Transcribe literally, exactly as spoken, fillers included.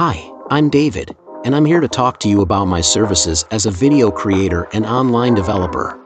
Hi, I'm David, and I'm here to talk to you about my services as a video creator and online developer.